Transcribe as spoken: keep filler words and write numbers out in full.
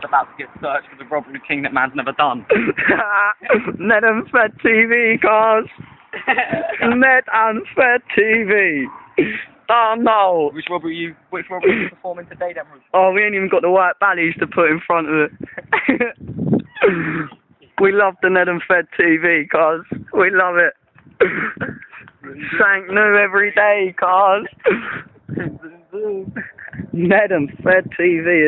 about to get searched for the robbery king that man's never done. Ned and Fed T V, cars. Ned and Fed T V. Oh no. Which robbery you? Which robbery are you performing today, then? Ruth? Oh, we ain't even got the white ballies to put in front of it. We love the Ned and Fed T V, cars. We love it. Something new every day, cars. Ned and Fed T V.